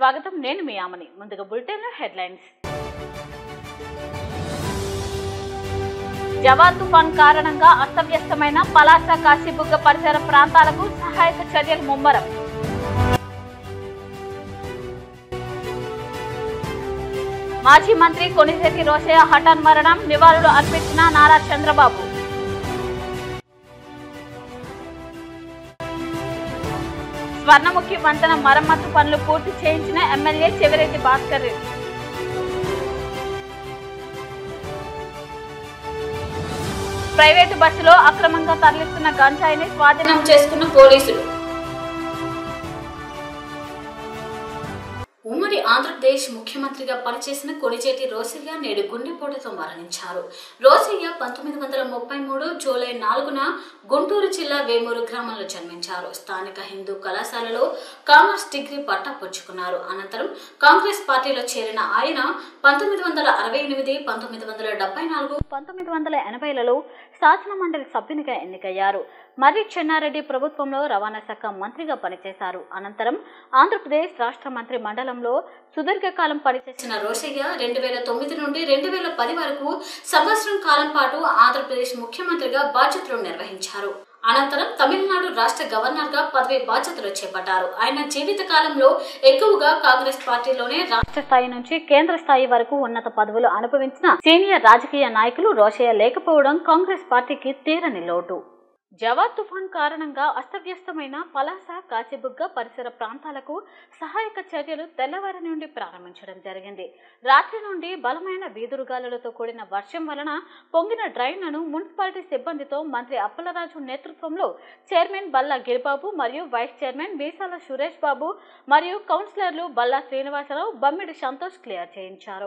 స్వాగతం. నేను మీ ఆమని. ముందుగా బులెటిన్ హెడ్లైన్స్. జవాన్ తుఫాన్ కారణంగా అస్తవ్యస్తమైన పలాస కాశీబుగ్గ పరిసర ప్రాంతాలకు సహాయక చర్యలు ముమ్మరం. మాజీ మంత్రి కొనిశెట్టి రోశయ్య హఠాన్ మరణం, నివాళులు అర్పించిన నారా చంద్రబాబు. స్వర్ణముఖి వంతెన మరమ్మతు పనులు పూర్తి చేయించిన ఎమ్మెల్యే చెవిరెడ్డి భాస్కర్ రెడ్డి. ప్రైవేటు బస్సులో అక్రమంగా తరలిస్తున్న గంజాయిని స్వాధీనం చేసుకున్న పోలీసులు. ఉమ్మడి ఆంధ్రప్రదేశ్ ముఖ్యమంత్రిగా పనిచేసిన కొనిశెట్టి రోశయ్య నేడు గుండెపోటుతో మరణించారు. రోశయ్య 1933 జూలై 4న గుంటూరు జిల్లా వేమూరు గ్రామంలో జన్మించారు. స్థానిక హిందూ కళాశాలలో కామర్స్ డిగ్రీ పట్టా పుచ్చుకున్నారు. అనంతరం కాంగ్రెస్ పార్టీలో చేరిన ఆయన 1968, 1974, 1980లలో శాసన మండలి సభ్యునిగా ఎన్నికయ్యారు. మర్రి చెన్నారెడ్డి ప్రభుత్వంలో రవాణా శాఖ మంత్రిగా పనిచేశారు. అనంతరం ఆంధ్రప్రదేశ్ రాష్ట్ర మంత్రి మండలంలో సుదీర్ఘకాలం పనిచేసిన రోశయ్య 2009 నుండి 2010 వరకు సంవత్సరం కాలం పాటు ఆంధ్రప్రదేశ్ ముఖ్యమంత్రిగా బాధ్యతలు నిర్వహించారు. అనంతరం తమిళనాడు రాష్ట్ర గవర్నర్ గా పదవి బాధ్యతలు చేపట్టారు. ఆయన జీవిత కాలంలో ఎక్కువగా కాంగ్రెస్ పార్టీలోనే రాష్ట్ర స్థాయి నుంచి కేంద్ర స్థాయి వరకు ఉన్నత పదవులు అనుభవించిన సీనియర్ రాజకీయ నాయకులు రోశయ్య లేకపోవడం కాంగ్రెస్ పార్టీకి తీరని లోటు. జవాన్ తుఫాన్ కారణంగా అస్తవ్యస్తమైన పలాస కాశీబుగ్గ పరిసర ప్రాంతాలకు సహాయక చర్యలు తెల్లవారి నుండి ప్రారంభించడం జరిగింది. రాత్రి నుండి బలమైన వీదురుగాలులతో కూడిన వర్షం వలన పొంగిన డ్రైన్లను మున్సిపాలిటీ సిబ్బందితో మంత్రి అప్పలరాజు నేతృత్వంలో చైర్మన్ బల్లా గిరిబాబు మరియు వైస్ చైర్మన్ వీసాల సురేష్ బాబు మరియు కౌన్సిలర్లు బల్లా శ్రీనివాసరావు, బమ్మిడి సంతోష్ క్లియర్ చేయించారు.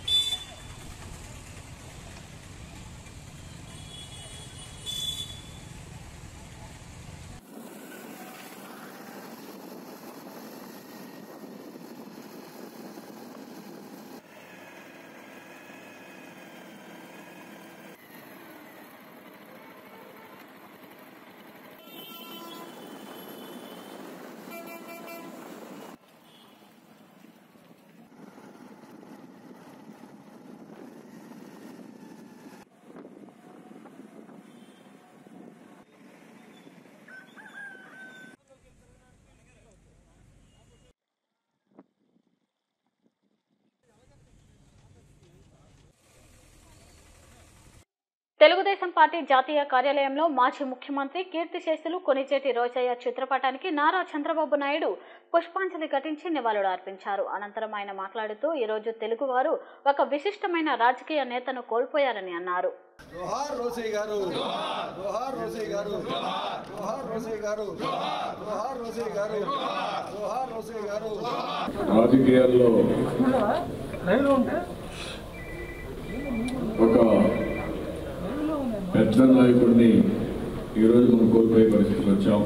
తెలుగుదేశం పార్టీ జాతీయ కార్యాలయంలో మాజీ ముఖ్యమంత్రి కీర్తిశేషులు కొనిశెట్టి రోశయ్య చిత్రపటానికి నారా చంద్రబాబు నాయుడు పుష్పాంజలి ఘటించి నివాళులు అర్పించారు. అనంతరం ఆయన మాట్లాడుతూ ఈరోజు తెలుగువారు ఒక విశిష్టమైన రాజకీయ నేతను కోల్పోయారని అన్నారు. రాజకీయాల్లో ఒక పెద్ద నాయకుడిని ఈరోజు మనం కోల్పోయే పరిస్థితికి వచ్చాం.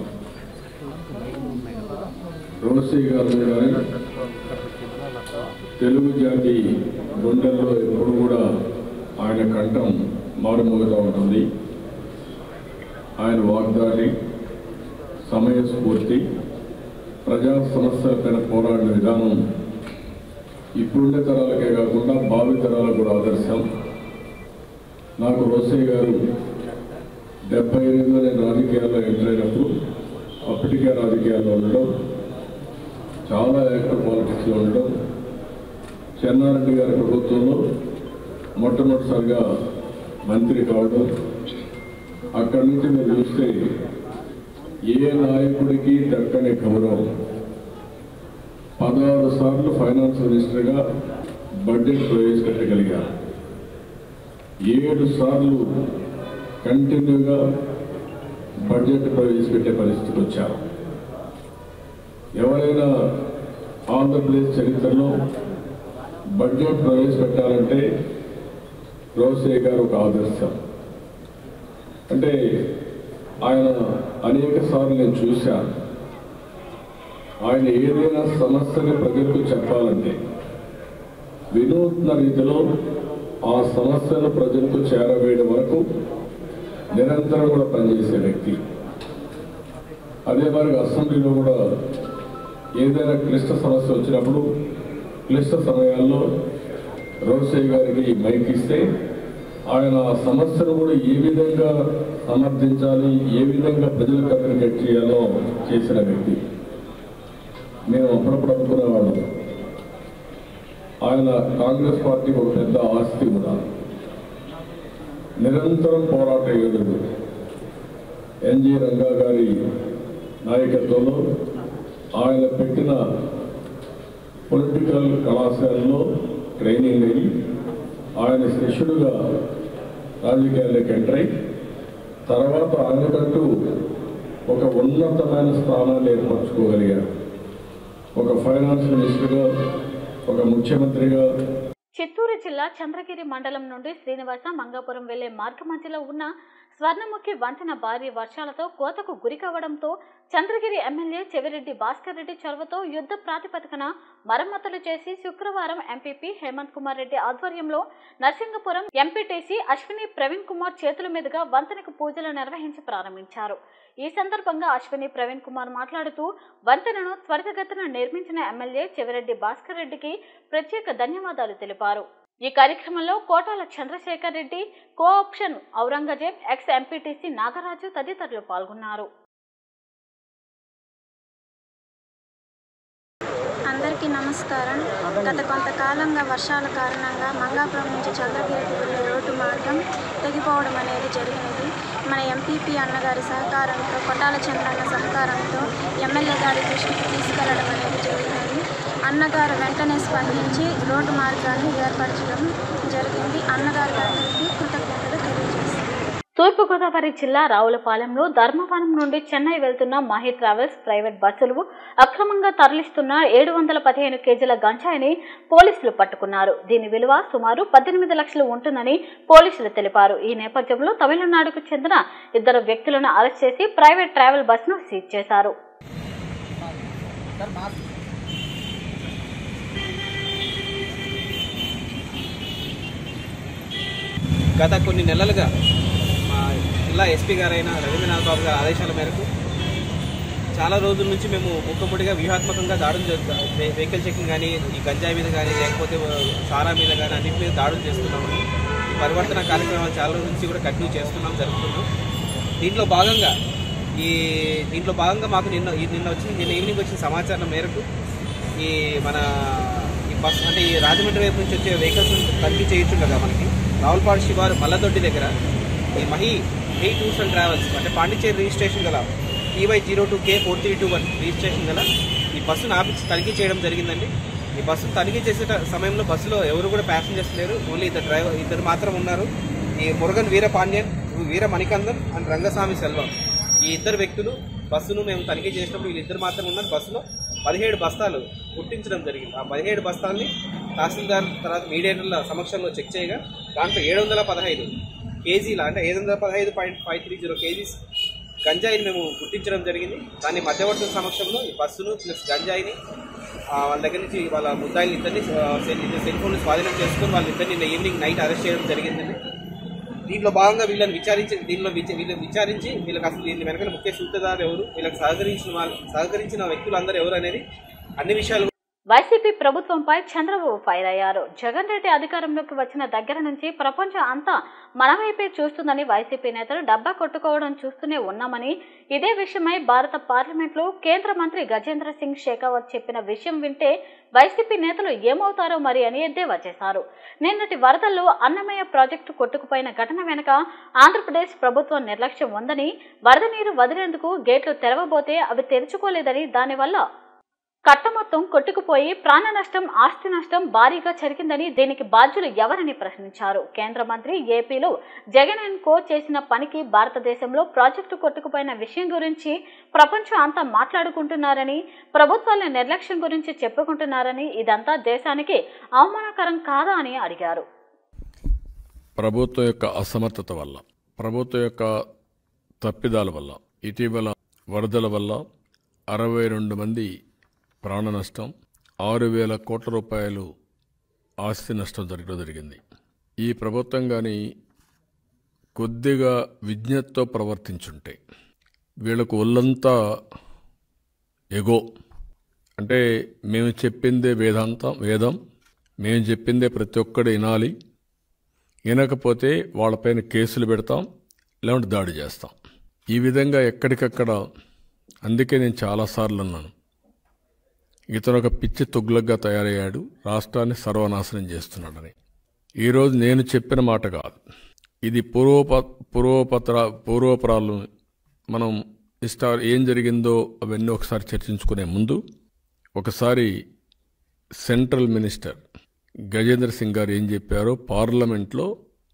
రోశయ్య గారు తెలుగు జాతి గుండెల్లో ఎప్పుడు కూడా ఆయన కంఠం మారుమోగుతూ ఉంటుంది. ఆయన వాగ్దాటి, సమయస్ఫూర్తి, ప్రజా సమస్యలపైన పోరాడిన విధానం ఇప్పుడుండే తరాలకే కాకుండా భావి తరాలకు కూడా ఆదర్శం. నాకు రోశయ్య గారు 78లో నేను రాజకీయాల్లో ఎంటర్ అయినప్పుడు అప్పటికే రాజకీయాల్లో ఉండడం, చాలా యాక్టివ్ పాలిటిక్స్లో ఉండడం, చెన్నారెడ్డి గారి ప్రభుత్వంలో మొట్టమొదటిసారిగా మంత్రి కావడం, అక్కడి నుంచి మీరు చూస్తే ఏ నాయకుడికి దక్కని గౌరవం. 16 సార్లు ఫైనాన్స్ మినిస్టర్గా బడ్జెట్ ప్రవేశపెట్టగలిగారు. 7 సార్లు కంటిన్యూగా బడ్జెట్ ప్రవేశపెట్టే పరిస్థితికి వచ్చారు. ఎవరైనా ఆంధ్రప్రదేశ్ చరిత్రలో బడ్జెట్ ప్రవేశపెట్టాలంటే రోశయ్య గారు ఒక ఆదర్శం. అంటే ఆయన అనేక సార్లు నేను చూశాను. ఆయన ఏదైనా సమస్యని ప్రజలకు చెప్పాలంటే వినూత్న రీతిలో ఆ సమస్యను ప్రజలకు చేరవేయడం వరకు నిరంతరం కూడా పనిచేసే వ్యక్తి. అదే మరి అసెంబ్లీలో కూడా ఏదైనా క్లిష్ట సమస్య వచ్చినప్పుడు క్లిష్ట సమయాల్లో రోసయ్య గారికి మైక్ ఇస్తే ఆయన సమస్యను కూడా ఏ విధంగా సమర్థించాలి, ఏ విధంగా ప్రజలకు కమ్యూనికేట్ చేయాలో చేసిన వ్యక్తి. మేము అప్పుడప్పుడు అనుకునేవాళ్ళం ఆయన కాంగ్రెస్ పార్టీకి ఒక పెద్ద ఆస్తి కూడా. నిరంతరం పోరాట యోధుడు. ఎన్జి రంగా గారి నాయకత్వంలో ఆయన పెట్టిన పొలిటికల్ కళాశాలలో ట్రైనింగ్ అయ్యి ఆయన శిష్యుడుగా రాజకీయాల్లోకి ఎంటర్ అయి తర్వాత ఆయనకంటూ ఒక ఉన్నతమైన స్థానాన్ని ఏర్పరచుకోగలిగారు. ఒక ఫైనాన్స్ మినిస్టర్గా, ఒక ముఖ్యమంత్రిగా. చిత్తూరు జిల్లా చంద్రగిరి మండలం నుండి శ్రీనివాస మంగాపురం వెళ్లే మార్గ మధ్యలో ఉన్న స్వర్ణముఖి వంతెన భారీ వర్షాలతో కోతకు గురి కావడంతో చంద్రగిరి ఎమ్మెల్యే చెవిరెడ్డి భాస్కర్ రెడ్డి చొరవతో యుద్ధ ప్రాతిపదికన మరమ్మతులు చేసి శుక్రవారం ఎంపీపీ హేమంత్ కుమార్ రెడ్డి ఆధ్వర్యంలో నర్సింగపురం ఎంపీటీసీ అశ్విని ప్రవీణ్ కుమార్ చేతుల మీదుగా వంతెనకు పూజలు నిర్వహించి ప్రారంభించారు. ఈ సందర్భంగా అశ్విని ప్రవీణ్ కుమార్ మాట్లాడుతూ వంతెనను త్వరితగతిన నిర్మించిన ఎమ్మెల్యే చెవిరెడ్డి భాస్కర్ రెడ్డికి ప్రత్యేక ధన్యవాదాలు తెలిపారు. ఈ కార్యక్రమంలో Kotala Chandrashekar Reddy, co-option Aurangzeb, ex MPTC Nagaraju తదితరులు పాల్గొన్నారు. అందరికీ నమస్కారం. గత కొంతకాలంగా వర్షాల కారణంగా మంగాపురం నుంచి చంద్రగిరికి వెళ్ళే రోడ్డు మార్గం తెగిపోవడం అనేది జరిగినది. మన ఎంపీపీ అన్నగారి సహకారంతో, కొట్టాల చంద్రన్న సహకారంతో ఎమ్మెల్యే గారి దృష్టికి తీసుకెళ్లడం అనేది జరిగినది. అన్నగారు వెంటనే స్పందించి రోడ్డు మార్గాన్ని ఏర్పరచడం జరిగింది. అన్నగారి గారికి కృతజ్ఞతలు తెలియజేస్తారు. తూర్పుగోదావరి జిల్లా రావులపాలెంలో ధర్మవరం నుండి చెన్నై వెళ్తున్న మాహి ట్రావెల్స్ ప్రైవేట్ బస్సులు అక్రమంగా తరలిస్తున్న 715 కేజీల గంజాయిని పోలీసులు పట్టుకున్నారు. దీని విలువ సుమారు 18 లక్షలు ఉంటుందని పోలీసులు తెలిపారు. ఈ నేపథ్యంలో తమిళనాడుకు చెందిన 2 వ్యక్తులను అరెస్ట్ చేసి ప్రైవేట్ ట్రావెల్ బస్సును సీజ్ చేశారు. గత కొన్ని నెలలుగా మా జిల్లా ఎస్పీ గారైన రవీంద్రనాథ్ బాబు గారి ఆదేశాల మేరకు చాలా రోజుల నుంచి మేము ముక్కముడిగా వ్యూహాత్మకంగా దాడులు వెహికల్ చెకింగ్ కానీ, ఈ గంజాయి మీద కానీ, లేకపోతే సారా మీద కానీ అన్నింటి మీద దాడులు చేస్తున్నామని ఈ పరివర్తన కార్యక్రమాలు చాలా రోజుల నుంచి కూడా కంటిన్యూ జరుపుతున్నాం. దీంట్లో భాగంగా మాకు నిన్న ఈవినింగ్ వచ్చిన సమాచారం మేరకు ఈ బస్ అంటే ఈ రాజమండ్రి వైపు నుంచి వచ్చే వెహికల్స్ తనిఖీ చేయించుండగా మనకి రావులపాడు శివారు మల్లదొడ్డి దగ్గర ఈ మహి టూర్స్ అండ్ ట్రావెల్స్ అంటే పాండిచేరి రిజిస్ట్రేషన్ గల PY02K4321 రిజిస్ట్రేషన్ గల ఈ బస్సును ఆపించి తనిఖీ చేయడం జరిగిందండి. ఈ బస్సును తనిఖీ చేసే సమయంలో బస్సులో ఎవరు కూడా ప్యాసింజర్స్ లేరు, ఓన్లీ ఇద్దరు మాత్రం ఉన్నారు. ఈ మురుగన్ వీరపాండ్యన్, వీర మణికందన్ అండ్ రంగస్వామి సెల్వం, ఈ 2 వ్యక్తులు బస్సును మేము తనిఖీ చేసినప్పుడు వీళ్ళిద్దరు మాత్రం ఉన్నారు. బస్సులో 17 బస్తాలు గుర్తించడం జరిగింది. ఆ 17 బస్తాల్ని తహసీల్దార్ తర్వాత మీడియేటర్ల సమక్షంలో చెక్ చేయగా దాంట్లో 715 కేజీల అంటే 715.530 కేజీస్ గంజాయిని మేము గుర్తించడం జరిగింది. దాన్ని మధ్యవర్తుల సమక్షంలో ఈ బస్సును ప్లస్ గంజాయిని వాళ్ళ దగ్గర నుంచి వాళ్ళ ముద్దాయిలు ఇద్దరిని సెల్ ఫోన్లు స్వాధీనం చేసుకుని వాళ్ళిద్దరిని నిన్న ఈవినింగ్ నైట్ అరెస్ట్ చేయడం జరిగిందండి. దీంట్లో భాగంగా వీళ్ళని విచారించి వీళ్ళకి అసలు దీని వెనకాల ముఖ్య సూత్రధారులు ఎవరు, వీళ్ళకి సహకరించిన వ్యక్తులందరూ ఎవరు అనేది అన్ని విషయాలు. వైసీపీ ప్రభుత్వంపై చంద్రబాబు ఫైర్ అయ్యారు. జగన్ రెడ్డి అధికారంలోకి వచ్చిన దగ్గర నుంచి ప్రపంచం అంతా మన వైపే చూస్తుందని వైసీపీ నేతలు డబ్బా కొట్టుకోవడం చూస్తూనే ఉన్నామని, ఇదే విషయమై భారత పార్లమెంట్లో కేంద్ర మంత్రి గజేంద్ర సింగ్ షెకావత్ చెప్పిన విషయం వింటే వైసీపీ నేతలు ఏమవుతారో మరి అని ఎద్దేవా చేశారు. నిన్నటి వరదల్లో అన్నమయ్య ప్రాజెక్టు కొట్టుకుపోయిన ఘటన వెనుక ఆంధ్రప్రదేశ్ ప్రభుత్వం నిర్లక్ష్యం ఉందని, వరద నీరు వదిలేందుకు గేట్లు తెరవబోతే అవి తెరుచుకోలేదని, దానివల్ల కట్ట మొత్తం కొట్టుకుపోయి ప్రాణ నష్టం, ఆస్తి నష్టం భారీగా జరిగిందని, దీనికి బాధ్యులు ఎవరని ప్రశ్నించారు. కేంద్ర మంత్రి ఏపీలో జగన్ అండ్ కో చేసిన పనికి భారతదేశంలో ప్రాజెక్టు కొట్టుకుపోయిన విషయం గురించి ప్రపంచం అంతా మాట్లాడుకుంటున్నారని, ప్రభుత్వాల నిర్లక్ష్యం గురించి చెప్పుకుంటున్నారని, ఇదంతా దేశానికి అవమానకరం కాదా అని అడిగారు. ప్రభుత్వం యొక్క అసమర్థత వల్ల, ప్రభుత్వం యొక్క తప్పిదాల వల్ల, ఇటీవల వరదల వల్ల 62 మంది ప్రాణ నష్టం, 6,000 కోట్ల రూపాయలు ఆస్తి నష్టం జరిగింది. ఈ ప్రభుత్వం కానీ కొద్దిగా విజ్ఞతతో ప్రవర్తించుంటే, వీళ్లకు ఒళ్ళంతా ఎగో అంటే మేము చెప్పిందే వేదం, మేము చెప్పిందే ప్రతి ఒక్కడు వినాలి, వినకపోతే వాళ్ళపైన కేసులు పెడతాం, లేదంటే దాడి చేస్తాం. ఈ విధంగా ఎక్కడికక్కడ, అందుకే నేను చాలాసార్లు అన్నాను, ఇతను ఒక పిచ్చి తుగ్లగ్గా తయారయ్యాడు, రాష్ట్రాన్ని సర్వనాశనం చేస్తున్నాడని. ఈరోజు నేను చెప్పిన మాట కాదు, ఇది పూర్వపరాలు మనం ఏం జరిగిందో అవన్నీ ఒకసారి చర్చించుకునే ముందు ఒకసారి సెంట్రల్ మినిస్టర్ గజేంద్ర సింగ్ గారు ఏం చెప్పారో పార్లమెంట్లో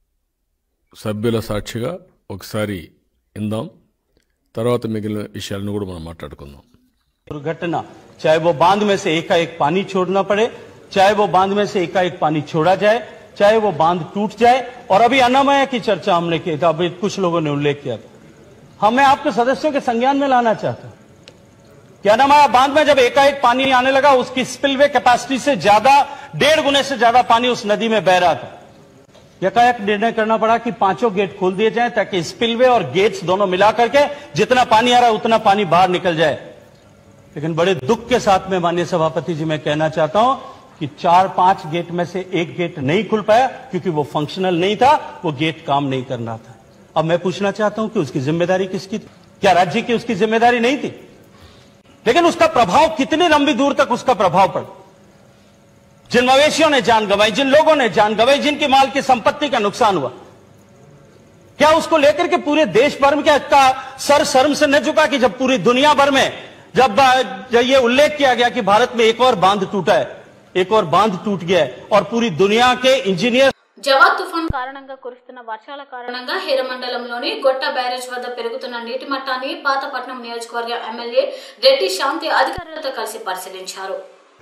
సభ్యుల సాక్షిగా ఒకసారి ఇందాం, తర్వాత మిగిలిన విషయాలను కూడా మనం మాట్లాడుకుందాం. दुर्घटना चाहे वो बांध में से एकाएक पानी छोड़ना पड़े, चाहे वो बांध में से एकाएक पानी छोड़ा जाए, चाहे वो बांध टूट जाए, और अभी अनामया की चर्चा हमने की था, अभी कुछ लोगों ने उल्लेख किया था, हमें आपके सदस्यों के संज्ञान में लाना चाहता हूं कि अनामया बांध में जब एकाएक पानी आने लगा, उसकी स्पिलवे कैपेसिटी से ज्यादा 1.5 गुने से ज्यादा पानी उस नदी में बह रहा था. एकाएक निर्णय करना पड़ा कि 5 गेट खोल दिए जाएं ताकि स्पिलवे और गेट्स दोनों मिला करके जितना पानी आ रहा है उतना पानी बाहर निकल जाए. लेकिन बड़े दुख के साथ में माननीय सभापति जी मैं कहना चाहता हूं कि 4-5 गेट में से एक गेट नहीं खुल पाया क्योंकि वो फंक्शनल नहीं था, वो गेट काम नहीं कर रहा था. अब मैं पूछना चाहता हूं कि उसकी जिम्मेदारी किसकी थी? क्या राज्य की उसकी जिम्मेदारी नहीं थी? लेकिन उसका प्रभाव कितनी लंबी दूर तक उसका प्रभाव पड़ा. जिन मवेशियों ने जान गंवाई, जिन लोगों ने जान गंवाई, जिनकी माल की संपत्ति का नुकसान हुआ, क्या उसको लेकर के पूरे देश भर में क्या का सर शर्म से न झुका कि जब पूरी दुनिया भर में जब ये उल्लेख किया गया कि भारत में एक और बांध टूटा है, एक और बांध टूट गया है, और पूरी दुनिया के इंजीनियर జవాద్ తుఫాన్ కారణంగా కురుస్తున్న వర్షాల కారణంగా హీర మండలంలోని గొట్ట బ్యారేజ్ వద్ద పెరుగుతున్న నీటి మట్టాన్ని పాతపట్నం నియోజకవర్గ ఎమ్మెల్యే రెడ్డి శాంతి అధికారులతో కలిసి పరిశీలించారు.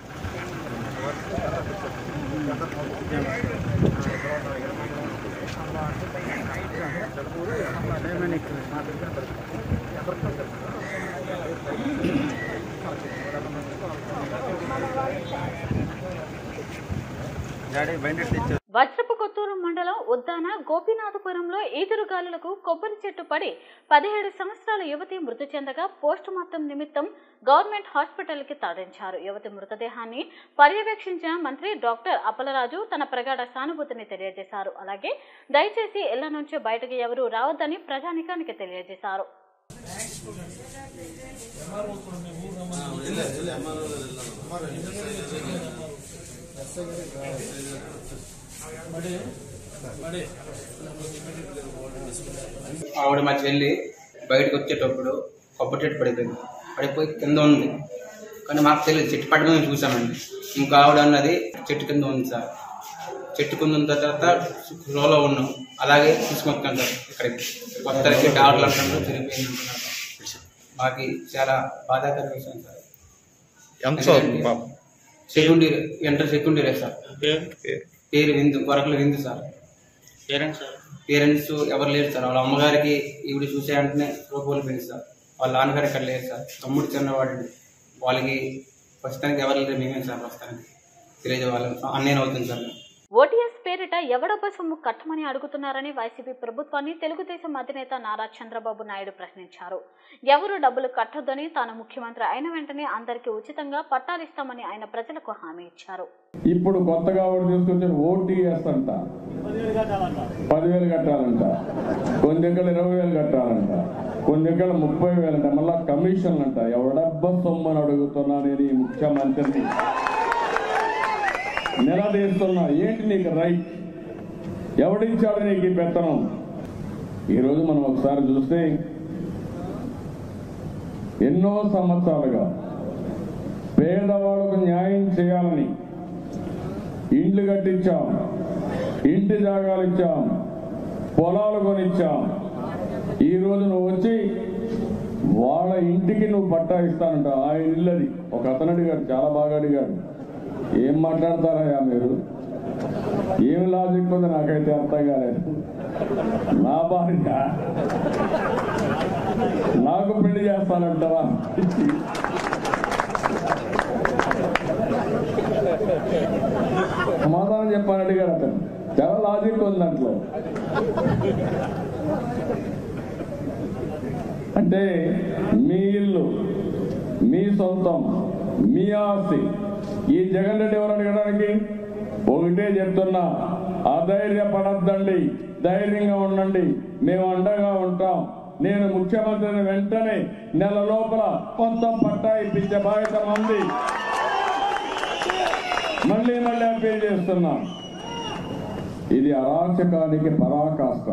వజ్రపు కొత్తూరు మండలం ఉద్దాన గోపీనాథపురంలో ఈదురుగాలులకు కొబ్బరి చెట్టు పడి 17 సంవత్సరాల యువతి మృతి చెందగా పోస్టు మార్టం నిమిత్తం గవర్నమెంట్ హాస్పిటల్ కి తరలించారు. యువతి మృతదేహాన్ని పర్యవేక్షించిన మంత్రి డాక్టర్ అప్పలరాజు తన ప్రగాఢ సానుభూతిని తెలియజేశారు. అలాగే దయచేసి ఇళ్ల నుంచి బయటకు ఎవరూ రావద్దని ప్రజానికానికి తెలియజేశారు. ఆవిడ మా చెల్లి బయటకు వచ్చేటప్పుడు కొబ్బరి చెట్టు పడిపోయి కింద ఉంది, కానీ మాకు తెలియదు, చెట్టు పడమే చూసామండి. ఇంకా ఆవిడ అన్నది చెట్టు కింద ఉంది సార్, చెట్టు కింద ఉన్న తర్వాత ఫ్లోలో ఉన్నాం, అలాగే తీసుకొస్తాం సార్. ఇక్కడికి కొత్తకి డాక్టర్లు అంటున్నారు తిరిగిపోయింది అంటున్నారు. మాకు చాలా బాధాకర విషయం sir. Second year, inter second year sir. పేరు విందు, కొరకల విందు సార్. పేరెంట్స్ ఎవరు లేరు సార్. వాళ్ళ అమ్మగారికి ఈవిడ చూసే వెంటనే కోల్పోయింది సార్. వాళ్ళ నాన్నగారు ఇక్కడ లేరు సార్. తమ్ముడు చిన్నవాడు, వాళ్ళకి ప్రస్తుతానికి ఎవరు లేరు, మేమే సార్ ప్రస్తుతానికి తెలియజే వాళ్ళ అన్నయ్య అవుతుంది సార్. ఓటీఎస్ పేరిట ఎవడబ్బ సొమ్ము కట్టమని అడుగుతున్నారని వైసీపీ ప్రభుత్వాన్ని తెలుగుదేశం అధినేత నారా చంద్రబాబు నాయుడు ప్రశ్నించారు. ఎవరు డబ్బులు కట్టొద్దని, తాను ముఖ్యమంత్రి అయిన వెంటనే అందరికీ ఉచితంగా పట్టాలిస్తామని ఆయన ప్రజలకు హామీ ఇచ్చారు. ఇప్పుడు కొత్తగా తీసుకొచ్చిన ఓటీఎస్ అంట 10,000 కట్టాలంట, కొన్ని దగ్గర 20,000 కట్టాలంట, కొన్ని దగ్గర 30,000 అంట, మళ్ళా కమిషన్లు అంట. ఎవడబ్బ సొమ్ము అని అడుగుతున్నా నేను ఈ ముఖ్యమంత్రిని నిలదీస్తున్నా. ఏంటి నీకు రైట్? ఎవడిచ్చాడు నీకు ఈ పెత్తనం? ఈరోజు మనం ఒకసారి చూస్తే ఎన్నో సంవత్సరాలుగా పేదవాళ్ళకు న్యాయం చేయాలని ఇండ్లు కట్టించాం, ఇంటి జాగాలు ఇచ్చాం, పొలాలు కొనిచ్చాం. ఈరోజు నువ్వు వచ్చి వాళ్ళ ఇంటికి నువ్వు పట్టా ఇస్తానంట. ఆయన ఇల్లది. ఒక అతను అడిగాడు, చాలా బాగా అడిగాడు, ఏం మాట్లాడతారయ్యా మీరు? ఏం లాజిక్ ఉంది నాకైతే అర్థం కాలేదు. నా భార్య నాకు పెళ్లి చేస్తానంటారా? సమాధానం చెప్పాలని అడిగాడు అతను. చాలా లాజిక్ ఉంది దాంట్లో. అంటే మీ ఇల్లు, మీ సొంతం, మీ ఆస్తి. ఈ జగన్ రెడ్డి ఎవరు అడగడానికి? ఒకటే చెప్తున్నా, అధైర్యపడద్దండి, ధైర్యంగా ఉండండి, మేము అండగా ఉంటాం. నేను ముఖ్యమంత్రిని వెంటనే నెల లోపల మొత్తం పట్టా ఇప్పించే బాధ్యత ఉంది. మళ్ళీ అప్పీల్ చేస్తున్నాం. ఇది అరాచకానికి పరాకాష్ట.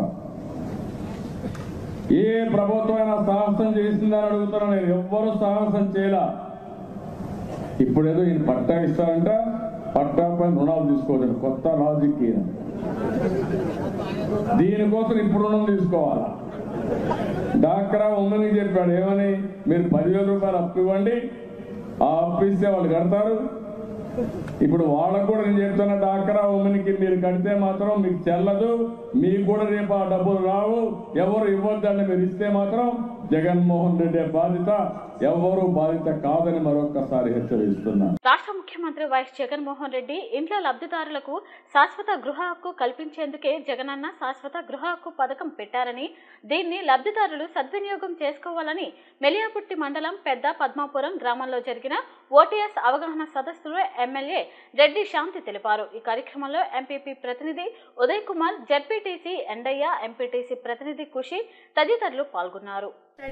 ఏ ప్రభుత్వమైనా సాహసం చేసిందని అడుగుతున్నా నేను. ఎవ్వరూ సాహసం చేయలా. ఇప్పుడేదో ఈయన పట్టా ఇస్తారంట, పట్టా పైన రుణాలు తీసుకోవచ్చు. కొత్త లాజిక్ ఈయన. దీనికోసం ఇప్పుడు రుణం తీసుకోవాలా? డాక్రా ఉమ్మని చెప్పాడు ఏమని, మీరు 10,000 రూపాయలు అప్పు ఇవ్వండి, ఆ అప్పు ఇస్తే వాళ్ళు కడతారు. ఇప్పుడు వాళ్ళకు కూడా నేను చెప్తున్నా, డాక్రా ఉమ్మనికి మీరు కడితే మాత్రం మీకు చెల్లదు, మీకు కూడా రేపు ఆ డబ్బులు రావు, ఎవరు ఇవ్వద్దని మీరు ఇస్తే మాత్రం జగన్మోహన్ రెడ్డి బాధ్యత, ఎవరు బాధ్యత కాదని మరొకసారి హెచ్చరిస్తున్నారు. రాష్ట్ర ముఖ్యమంత్రి వైఎస్ జగన్మోహన్ రెడ్డి ఇంట్లో లబ్ధిదారులకు శాశ్వత గృహ హక్కు కల్పించేందుకే జగనన్న శాశ్వత గృహ హక్కు పథకం పెట్టారని, దీన్ని లబ్ధిదారులు సద్వినియోగం చేసుకోవాలని మెలియాపుట్టి మండలం పెద్ద పద్మాపురం గ్రామంలో జరిగిన ఓటీఎస్ అవగాహన సదస్సులో ఎమ్మెల్యే రెడ్డి శాంతి తెలిపారు. ఈ కార్యక్రమంలో ఎంపీపీ ప్రతినిధి ఉదయ్ కుమార్, జెడ్పీటీసీ ఎండయ్య, ఎంపీటీసీ ప్రతినిధి ఖుషి తదితరులు పాల్గొన్నారు.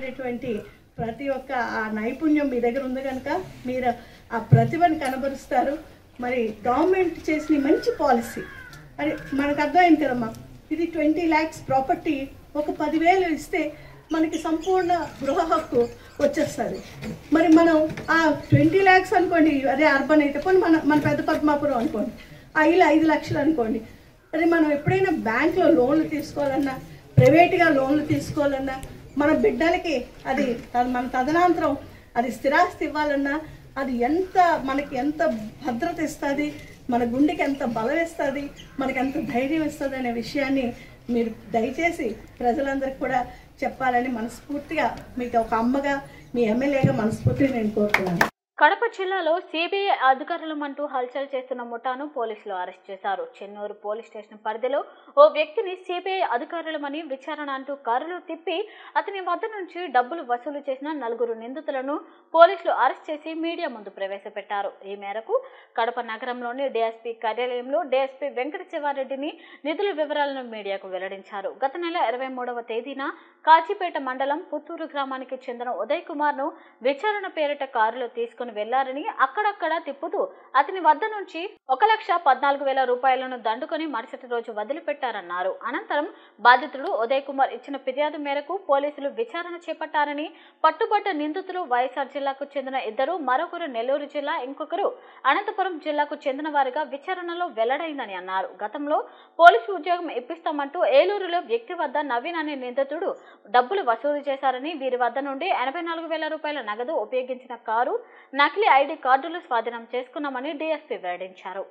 ప్రతి ఒక్క ఆ నైపుణ్యం మీ దగ్గర ఉంది కనుక మీరు ఆ ప్రతిభను కనబరుస్తారు. మరి గవర్నమెంట్ చేసిన మంచి పాలసీ అది మనకు అర్థమైంది కదమ్మా. ఇది 20 lakhs ప్రాపర్టీ ఒక 10,000 ఇస్తే మనకి సంపూర్ణ గృహ హక్కు వచ్చేస్తుంది. మరి మనం ఆ 20 lakhs అనుకోండి, అదే అర్బన్ అయితే పోనీ మన పెద్ద పద్మాపురం అనుకోండి, ఆ ఇల్లు 5 లక్షలు అనుకోండి. అది మనం ఎప్పుడైనా బ్యాంక్లో లోన్లు తీసుకోవాలన్నా, ప్రైవేట్గా లోన్లు తీసుకోవాలన్నా, మన బిడ్డలకి అది మన తదనంతరం అది స్థిరాస్తి ఇవ్వాలన్నా అది మనకి ఎంత భద్రత ఇస్తుంది, మన గుండెకి ఎంత బలం ఇస్తుంది, మనకి ఎంత ధైర్యం ఇస్తుంది అనే విషయాన్ని మీరు దయచేసి ప్రజలందరికీ కూడా చెప్పాలని మనస్ఫూర్తిగా మీకు ఒక అమ్మగా, మీ ఎమ్మెల్యేగా మనస్ఫూర్తిగా నేను కోరుతున్నాను. కడప జిల్లాలో సిబిఐ అధికారులమంటూ హల్చల్ చేస్తున్న ముఠాను పోలీసులు అరెస్ట్ చేశారు. చెన్నూరు పోలీస్ స్టేషన్ పరిధిలో ఓ వ్యక్తిని సిబిఐ అధికారులమని విచారణ అంటూ కారులో తిప్పి అతని వద్ద నుంచి డబ్బులు వసూలు చేసిన 4 నిందితులను పోలీసులు అరెస్ట్ చేసి మీడియా ముందు ప్రవేశపెట్టారు. ఈ మేరకు కడప నగరంలోని డీఎస్పీ కార్యాలయంలో డీఎస్పీ వెంకట శివారెడ్డిని నిధుల వివరాలను మీడియాకు వెల్లడించారు. గత నెల 23వ తేదీన కాచిపేట మండలం పుత్తూరు గ్రామానికి చెందిన ఉదయ్ కుమార్ ను విచారణ పేరిట కారులో తీసుకుని వెళ్లారని, అక్కడక్కడ తిప్పుతూ అతని వద్ద నుంచి 1,14,000 రూపాయలను దండుకొని మరుసటి రోజు వదిలిపెట్టారన్నారు. అనంతరం బాధితుడు ఉదయ్ కుమార్ ఇచ్చిన ఫిర్యాదు మేరకు పోలీసులు విచారణ చేపట్టారని, పట్టుబడ్డ నిందితులు వైఎస్ఆర్ జిల్లాకు చెందిన 2, మరొకరు నెల్లూరు జిల్లా, ఇంకొకరు అనంతపురం జిల్లాకు చెందిన వారిగా విచారణలో వెల్లడైందని అన్నారు. గతంలో పోలీసు ఉద్యోగం ఇప్పిస్తామంటూ ఏలూరులో వ్యక్తి వద్ద నవీన్ అనే నిందితుడు డబ్బులు వసూలు చేశారని, వీరి వద్ద నుండి 84,000 రూపాయల నగదు, ఉపయోగించిన కారు, నకిలీ ఐడి కార్డులు స్వాధీనం చేసుకున్నామని డీఎస్పీ వెల్లడించారు.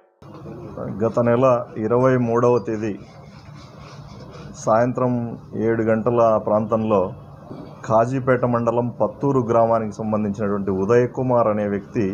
గత నెల 23వ తేదీ సాయంత్రం 7 గంటల ప్రాంతంలో కాజీపేట మండలం పత్తూరు గ్రామానికి సంబంధించినటువంటి ఉదయ్ కుమార్ అనే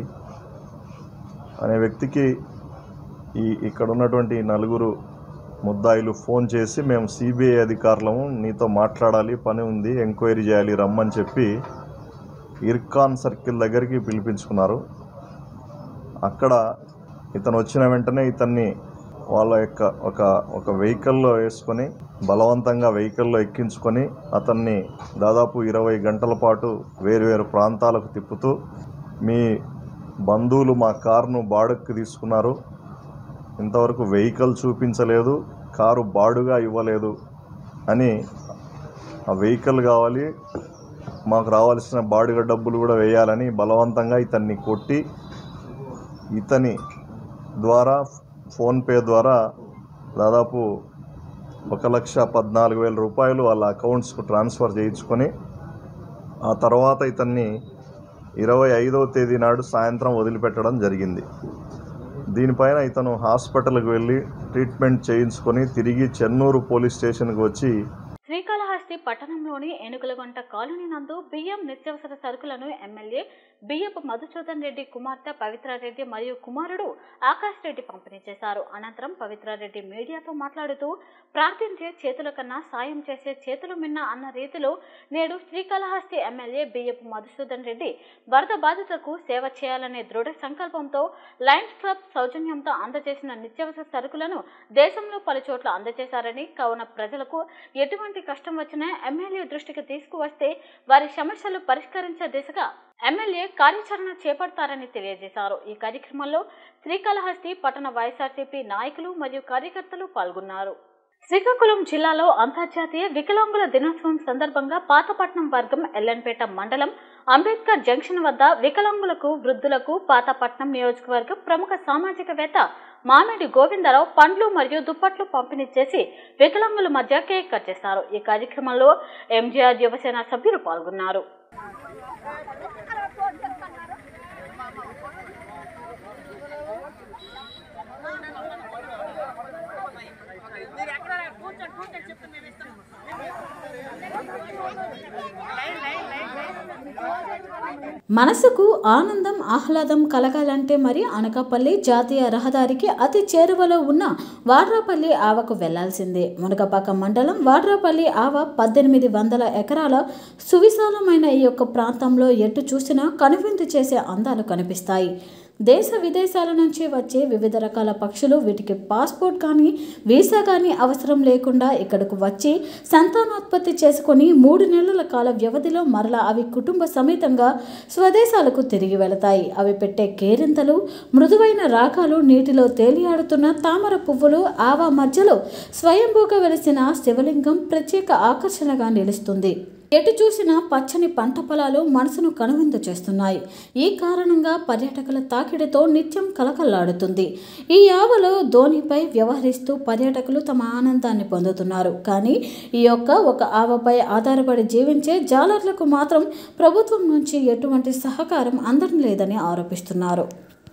వ్యక్తికి ఇక్కడ ఉన్నటువంటి 4 ముద్దాయిలు ఫోన్ చేసి, మేము సిబిఐ అధికారులము, నీతో మాట్లాడాలి, పని ఉంది, ఎంక్వైరీ చేయాలి, రమ్మని చెప్పి ఇర్కాన్ సర్కిల్ దగ్గరికి పిలిపించుకున్నారు. అక్కడ ఇతను వచ్చిన వెంటనే ఇతన్ని వాళ్ళ యొక్క ఒక వెహికల్లో వేసుకొని బలవంతంగా వెహికల్లో ఎక్కించుకొని అతన్ని దాదాపు 20 గంటల పాటు వేరువేరు ప్రాంతాలకు తిప్పుతూ, మీ బంధువులు మా కారును బాడుగకు తీసుకున్నారు, ఇంతవరకు వెహికల్ చూపించలేదు, కారు బాడుగా ఇవ్వలేదు అని, ఆ వెహికల్ కావాలి, మాకు రావాల్సిన బాడుగ డబ్బులు కూడా వేయాలని బలవంతంగా ఇతన్ని కొట్టి, ఇతని ద్వారా ఫోన్పే ద్వారా దాదాపు 1,14,000 రూపాయలు వాళ్ళ అకౌంట్స్కు ట్రాన్స్ఫర్ చేయించుకొని, ఆ తర్వాత ఇతన్ని 25వ తేదీ నాడు సాయంత్రం వదిలిపెట్టడం జరిగింది. దీనిపైన ఇతను హాస్పిటల్కి వెళ్ళి ట్రీట్మెంట్ చేయించుకొని తిరిగి చెన్నూరు పోలీస్ స్టేషన్కి వచ్చి శ్రీకాళహస్తి పట్టణంలోని ఏనుగులగుంట కాలనీ నందు బియ్యం, నిత్యావసర సరుకులను ఎమ్మెల్యే బియ్యపు మధుసూదన్ రెడ్డి కుమార్తె పవిత్రారెడ్డి మరియు కుమారుడు ఆకాష్ రెడ్డి పంపిణీ చేశారు. అనంతరం పవిత్రారెడ్డి మీడియాతో మాట్లాడుతూ ప్రార్థించే చేతుల కన్నా సాయం చేసే చేతులు మిన్న అన్న రీతిలో నేడు శ్రీకాళహస్తి ఎమ్మెల్యే బియ్యపు మధుసూదన్ రెడ్డి వరద బాధితులకు సేవ చేయాలనే దృఢ సంకల్పంతో లయన్స్ క్లబ్ సౌజన్యంతో అందజేసిన నిత్యావసర సరుకులను దేశంలో పలుచోట్ల అందజేశారని, కావున ప్రజలకు ఎటువంటి కష్టం వచ్చినా ఎమ్మెల్యే దృష్టికి తీసుకువస్తే వారి సమస్యలు పరిష్కరించే దిశగా ఎమ్మెల్యే కార్యాచరణ చేపడతారని తెలియజేశారు. ఈ కార్యక్రమంలో శ్రీకాళహస్తి పట్టణ వైఎస్ఆర్సీపీ నాయకులు మరియు కార్యకర్తలు పాల్గొన్నారు. శ్రీకాకుళం జిల్లాలో అంతర్జాతీయ వికలాంగుల దినోత్సవం సందర్భంగా పాతపట్నం వర్గం ఎల్లన్పేట మండలం అంబేద్కర్ జంక్షన్ వద్ద వికలాంగులకు, వృద్ధులకు పాతపట్నం నియోజకవర్గం ప్రముఖ సామాజికవేత్త మామిడి గోవిందరావు పండ్లు మరియు దుప్పట్లు పంపిణీ చేసి వికలాంగుల మధ్య కేక్ కట్ చేశారు. ఈ కార్యక్రమంలో ఎంజీఆర్ యువసేన సభ్యులు పాల్గొన్నారు. మనసుకు ఆనందం, ఆహ్లాదం కలగాలంటే మరి అనకాపల్లి జాతీయ రహదారికి అతి చేరువలో ఉన్న వాడ్రాపల్లి ఆవకు వెళ్లాల్సిందే. మునగపాక మండలం వాడ్రాపల్లి ఆవ 1800 ఎకరాల సువిశాలమైన ఈ యొక్క ప్రాంతంలో ఎటు చూసినా కనువిందు చేసే అందాలు కనిపిస్తాయి. దేశ విదేశాల నుంచి వచ్చే వివిధ రకాల పక్షులు వీటికి పాస్పోర్ట్ కానీ వీసా కానీ అవసరం లేకుండా ఇక్కడకు వచ్చి సంతానోత్పత్తి చేసుకొని 3 నెలల కాల వ్యవధిలో మరలా అవి కుటుంబ సమేతంగా స్వదేశాలకు తిరిగి వెళతాయి. అవి పెట్టే కేరింతలు, మృదువైన రాగాలు, నీటిలో తేలియాడుతున్న తామర పువ్వులు, ఆవా మధ్యలో స్వయంభూగా వెలిసిన శివలింగం ప్రత్యేక ఆకర్షణగా నిలుస్తుంది. ఎటు చూసినా పచ్చని పంట పొలాలు మనసును కనువిందు చేస్తున్నాయి. ఈ కారణంగా పర్యాటకుల తాకిడితో నిత్యం కలకల్లాడుతుంది. ఈ ఆవలో ధోనిపై వ్యవహరిస్తూ పర్యాటకులు తమ ఆనందాన్ని పొందుతున్నారు. కానీ ఈ ఒక ఆవపై ఆధారపడి జీవించే జాలర్లకు మాత్రం ప్రభుత్వం నుంచి ఎటువంటి సహకారం అందడం లేదని ఆరోపిస్తున్నారు.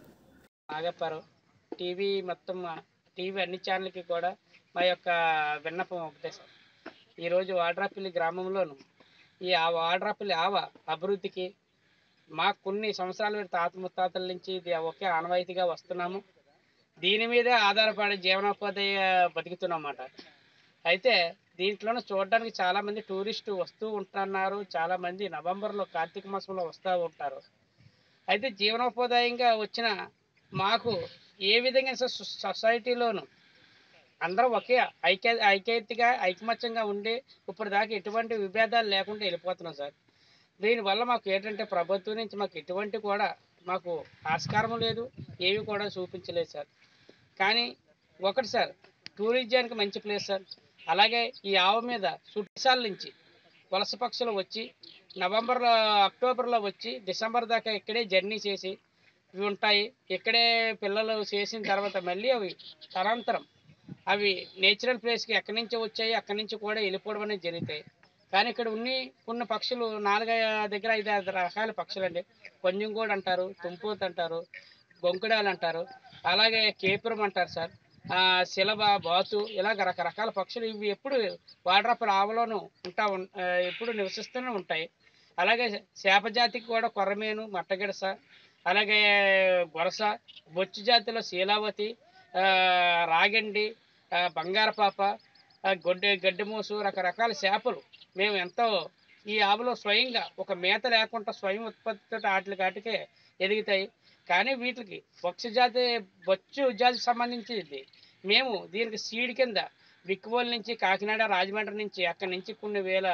టీవీ అన్ని ఛానల్కి కూడా మా యొక్క విన్నపం ఒకటే సార్. ఈరోజు వాడ్రాపల్లి గ్రామంలోను ఈ వాడ్రాపల్లి ఆవ అభివృద్ధికి మాకు కొన్ని సంవత్సరాల తాత ముత్తాతల నుంచి ఇది ఒకే ఆనవాయితీగా వస్తున్నాము. దీని మీదే ఆధారపడి జీవనోపాధి బతుకుతున్నమాట. అయితే దీంట్లోనే చూడడానికి చాలామంది టూరిస్టు వస్తూ ఉంటున్నారు. చాలామంది నవంబర్లో కార్తీక మాసంలో వస్తూ ఉంటారు. అయితే జీవనోపాధ్యాయంగా వచ్చిన మాకు ఏ విధంగా సొసైటీలోను అందరం ఒకే ఐక్యతగా ఐకమత్యంగా ఉండి ఇప్పటిదాకా ఎటువంటి విభేదాలు లేకుండా వెళ్ళిపోతున్నాం సార్. దీనివల్ల మాకు ఏంటంటే ప్రభుత్వం నుంచి మాకు ఎటువంటి కూడా మాకు ఆస్కారం లేదు, ఏవి కూడా చూపించలేదు సార్. కానీ ఒకటి సార్, టూరిజానికి మంచి ప్లేస్ సార్. అలాగే ఈ ఆవ మీద సుట్టిసాల నుంచి వలస పక్షులు వచ్చి అక్టోబర్లో వచ్చి డిసెంబర్ దాకా ఇక్కడే జర్నీ చేసి ఇవి ఉంటాయి. ఇక్కడే పిల్లలు చేసిన తర్వాత మళ్ళీ అవి తదనంతరం అవి నేచురల్ ప్లేస్కి ఎక్కడి నుంచి వచ్చాయి అక్కడి నుంచి కూడా వెళ్ళిపోవడం అనేది జరుగుతాయి. కానీ ఇక్కడ కొన్ని పక్షులు 4-5 రకాల పక్షులు అండి. కొంజంగోడు అంటారు, తుంపూత్ అంటారు, గొంకుడాలు అంటారు, అలాగే కేపురం అంటారు సార్, శిలబ, బాతు, ఇలాగ రకరకాల పక్షులు ఇవి ఎప్పుడు వాడ్రాపల్లి ఆవలోనూ ఎప్పుడు నివసిస్తూనే ఉంటాయి. అలాగే చేప జాతికి కూడా కొర్రమేను, మట్టగిడస, అలాగే గొరస, బొచ్చు జాతిలో శీలావతి, రాగండి, బంగారపాప, గడ్డిమూసు, రకరకాల చేపలు మేము ఎంతో ఈ ఆవులో స్వయంగా ఒక మేత లేకుండా స్వయం ఉత్పత్తితో వాటికే ఎదుగుతాయి. కానీ వీటికి బొచ్చు జాతికి సంబంధించింది మేము దీనికి సీడ్ కింద బిక్కువోలు నుంచి, కాకినాడ, రాజమండ్రి నుంచి, అక్కడి నుంచి కొన్ని వేల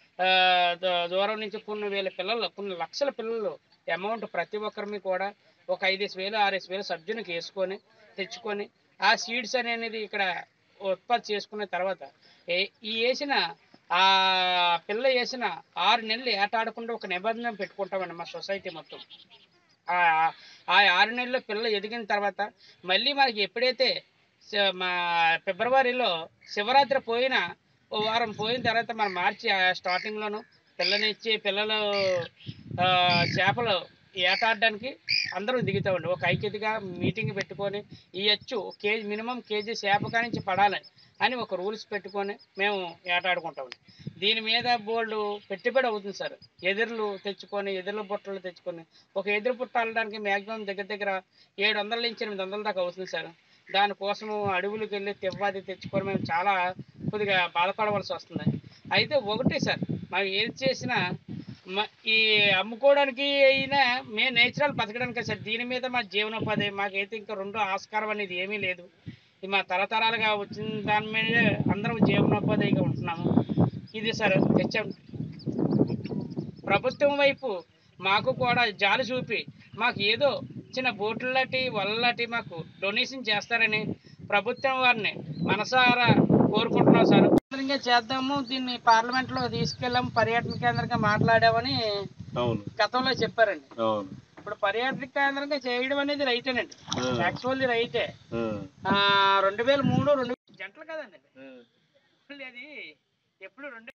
దూరం నుంచి కొన్ని వేల పిల్లలు, కొన్ని లక్షల పిల్లలు అమౌంట్ ప్రతి ఒక్కరిని కూడా ఒక 5,000-6,000 సబ్జెక్టుకి వేసుకొని తెచ్చుకొని ఆ సీడ్స్ అనేది ఇక్కడ ఉత్పత్తి చేసుకున్న తర్వాత ఈ వేసిన ఆ పిల్ల వేసిన 6 నెలలు ఏటాడకుండా ఒక నిబంధన పెట్టుకుంటామండి మా సొసైటీ మొత్తం. ఆ 6 నెలల్లో పిల్ల ఎదిగిన తర్వాత మళ్ళీ మనకి ఎప్పుడైతే మా ఫిబ్రవరిలో శివరాత్రి ఓ వారం పోయిన తర్వాత మన మార్చి స్టార్టింగ్లోనూ పిల్లలు చేపలు ఏటాడడానికి అందరం దిగుతామండి. ఒక ఐక్యతగా మీటింగ్ పెట్టుకొని ఇవ్వచ్చు కేజీ మినిమం కేజీ చేపకా నుంచి పడాలని అని ఒక రూల్స్ పెట్టుకొని మేము ఏటాడుకుంటామండి. దీని మీద బోల్డ్ పెట్టుబడి అవుతుంది సార్. ఎదురులు తెచ్చుకొని ఎదురుల బుట్టలు తెచ్చుకొని ఒక ఎదురు పుట్ట అల్లడానికి మ్యాక్సిమం దగ్గర 700 నుంచి 800 దాకా అవుతుంది సార్. దానికోసము అడవులకు వెళ్ళి తివ్వాది తెచ్చుకొని మేము చాలా కొద్దిగా బాధపడవలసి వస్తుంది. అయితే ఒకటి సార్, మనం ఏది చేసినా ఈ అమ్ముకోవడానికి అయినా మేము నేచురల్ బతకడానికి సార్. దీని మీద మా జీవనోపాధి మాకైతే ఇంకా రెండో ఆస్కారం అనేది ఏమీ లేదు. ఇది మా తరతరాలుగా వచ్చిన దాని మీదే అందరం జీవనోపాధిగా ఉంటున్నాము. ఇది సార్ తెచ్చాం. ప్రభుత్వం వైపు మాకు కూడా జాలి చూపి మాకు ఏదో చిన్న బోట్లటి వల్లటి మాకు డొనేషన్ చేస్తారని ప్రభుత్వం వారిని మనసారా కోరుకుంటున్నాం సార్. చేద్దాము, దీన్ని పార్లమెంట్లో తీసుకెళ్ళాము, పర్యాటన కేంద్రంగా మాట్లాడామని గతంలో చెప్పారండి. ఇప్పుడు పర్యాటక కేంద్రంగా చేయడం అనేది రైటేనండి, యాక్చువల్లీ రైటే. 2003 2 జంటలు కదండి అది. ఎప్పుడు 2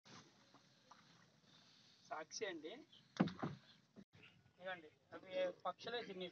సాక్షి అండి. ఇవ్వండి అవి పక్షులే తిని.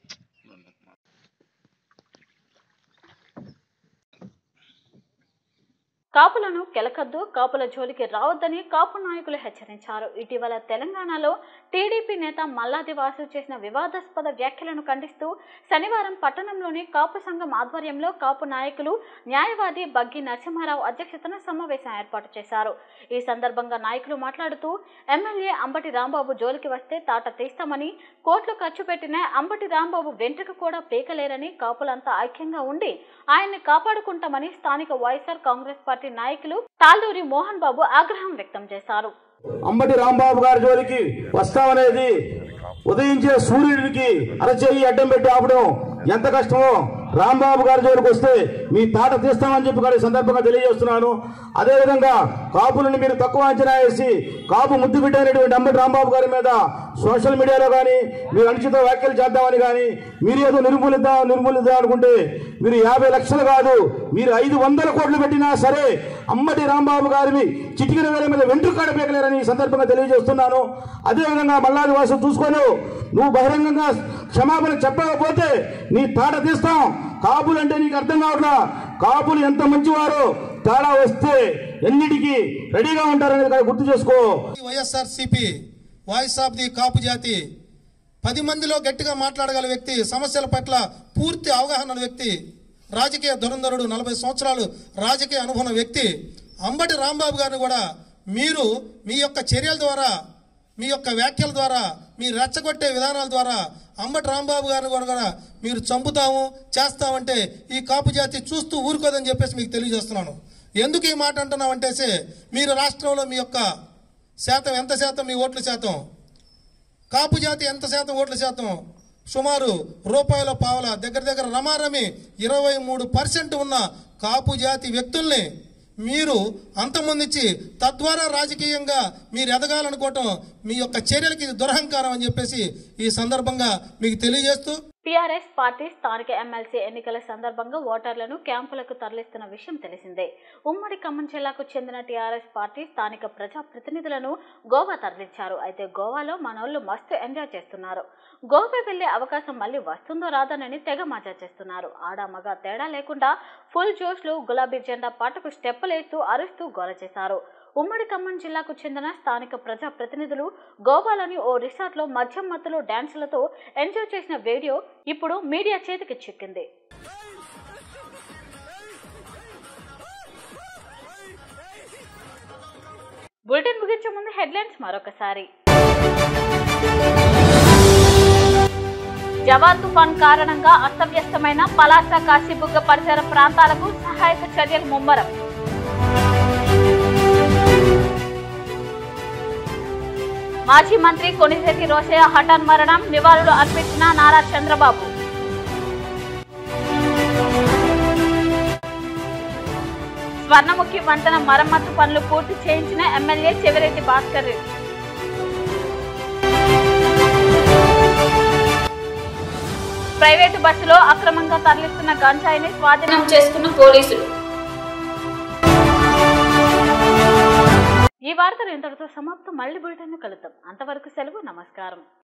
కాపులను కెలకద్దు, కాపుల జోలికి రావద్దని కాపు నాయకులు హెచ్చరించారు. ఇటీవల తెలంగాణలో టీడీపీ నేత మల్లాది వాసు చేసిన వివాదాస్పద వ్యాఖ్యలను ఖండిస్తూ శనివారం పట్టణంలోని కాపు సంఘం ఆధ్వర్యంలో కాపు నాయకులు న్యాయవాది బగ్గి నరసింహారావు అధ్యక్షతన సమావేశం ఏర్పాటు చేశారు. ఈ సందర్భంగా నాయకులు మాట్లాడుతూ ఎమ్మెల్యే అంబటి రాంబాబు జోలికి వస్తే తాట తీస్తామని, కోట్లు ఖర్చు పెట్టిన అంబటి రాంబాబు వెంట్రుక కూడా పీకలేరని, కాపులంతా ఐక్యంగా ఉండి ఆయన్ని కాపాడుకుంటామని స్థానిక వైఎస్ఆర్ కాంగ్రెస్ పార్టీ నాయకులు తాళ్ళూరి మోహన్ బాబు ఆగ్రహం వ్యక్తం చేశారు. అంబటి రాంబాబు గారి జోలికి వస్తామనేది ఉదయించే సూర్యుడికి అరచేయి అడ్డం పెట్టి ఆపడం ఎంత కష్టమో రాంబాబు గారి జోలికి వస్తే మీ తాట తీస్తామని చెప్పి సందర్భంగా తెలియజేస్తున్నాను. అదేవిధంగా కాపులను మీరు తక్కువ అంచనా వేసి కాపు ముద్దు పెట్టినటువంటి అంబటి రాంబాబు గారి మీద సోషల్ మీడియాలో కానీ మీరు అనుచిత వ్యాఖ్యలు చేద్దామని కానీ మీరు ఏదో నిర్మూలిద్దాం అనుకుంటే మీరు 50 లక్షలు కాదు, మీరు 500 కోట్లు పెట్టినా సరే అంబటి రాంబాబు గారిని చిటికిన వేల మీద వెంట్రుకాడ పీకలేరని ఈ సందర్భంగా తెలియజేస్తున్నాను. అదేవిధంగా మల్లాది వాసు చూసుకోను, నువ్వు బహిరంగంగా క్షమాపణ చెప్పకపోతే నీ తాట తీస్తాం. కాపులు అంటే నీకు అర్థం కావట్లా, కాపులు ఎంత మంచివారో, తేడా వస్తే ఎన్నిటికీ రెడీగా ఉంటారనేది గుర్తు చేసుకో. YSRCP voice of the Kapu జాతి 10 మందిలో గట్టిగా మాట్లాడగల వ్యక్తి, సమస్యల పట్ల పూర్తి అవగాహన వ్యక్తి, రాజకీయ ధురంధరుడు, 40 సంవత్సరాలు రాజకీయ అనుభవం వ్యక్తి అంబటి రాంబాబు గారిని కూడా మీరు మీ యొక్క చర్యల ద్వారా, మీ యొక్క వ్యాఖ్యల ద్వారా, మీరు రెచ్చగొట్టే విధానాల ద్వారా అంబటి రాంబాబు గారిని కూడా మీరు చంపుతాము చేస్తామంటే ఈ కాపు జాతి చూస్తూ ఊరుకోదని చెప్పేసి మీకు తెలియజేస్తున్నాను. ఎందుకు ఈ మాట అంటున్నామంటే, మీరు రాష్ట్రంలో మీ యొక్క శాతం ఎంత శాతం, మీ ఓట్ల శాతం, కాపు జాతి ఎంత శాతం ఓట్ల శాతం, సుమారు రూపాయల పావల దగ్గర రమారమి 23% ఉన్న కాపు జాతి వ్యక్తుల్ని మీరు అంతమొందించి తద్వారా రాజకీయంగా మీరు ఎదగాలనుకోవటం మీ యొక్క చర్యలకి దురహంకారం అని చెప్పేసి ఈ సందర్భంగా మీకు తెలియజేస్తూ, టీఆర్ఎస్ పార్టీ స్థానిక ఎమ్మెల్సీ ఎన్నికల సందర్భంగా ఓటర్లను క్యాంపులకు తరలిస్తున్న విషయం తెలిసిందే. ఉమ్మడి ఖమ్మం జిల్లాకు చెందిన టీఆర్ఎస్ పార్టీ స్థానిక ప్రజాప్రతినిధులను గోవా తరలించారు. అయితే గోవాలో మనోళ్లు మస్తు ఎంజాయ్ చేస్తున్నారు. గోవా వెళ్లే అవకాశం మళ్లీ వస్తుందో రాదనని తెగ మజా చేస్తున్నారు. ఆడ మగ తేడా లేకుండా ఫుల్ జోష్లో గులాబీ జెండా పాటకు స్టెప్పులేస్తూ అరుస్తూ గోల చేశారు. ఉమ్మడి ఖమ్మం జిల్లాకు చెందిన స్థానిక ప్రజాప్రతినిధులు గోవాలోని ఓ రిసార్ట్లో మద్యం మత్తులో డాన్సులతో ఎంజాయ్ చేసిన వీడియో ఇప్పుడు మీడియా చేతికి చిక్కింది. బులెటిన్ ముగించే ముందు హెడ్లైన్స్ మరొకసారి. జవాన్ తుఫాన్ కారణంగా అస్తవ్యస్తమైన పలాస, కాశీబుగ్గ పరిసర ప్రాంతాలకు సహాయక చర్యలు ముమ్మరం. మాజీ మంత్రి కొణిజేటి రోషయ్య హఠాన్ మరణం, నివాళులు అర్పించిన నారా చంద్రబాబు. స్వర్ణముఖి వంతెన మరమ్మతు పనులు పూర్తి చేయించిన ఎమ్మెల్యే చెవిరెడ్డి భాస్కర్ రెడ్డి. ప్రైవేటు బస్సులో అక్రమంగా తరలిస్తున్న గంజాయిని స్వాధీనం చేసుకున్న పోలీసులు. ఈ వార్తలు ఇంతటితో సమాప్తం. మళ్ళీ బులెటిన్ కలుద్దాం. అంతవరకు సెలవు. నమస్కారం.